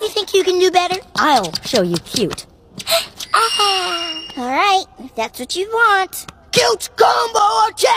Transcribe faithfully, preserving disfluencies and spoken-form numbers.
you think you can do better? I'll show you cute. Ah, all right, if that's what you want. Cute combo attack!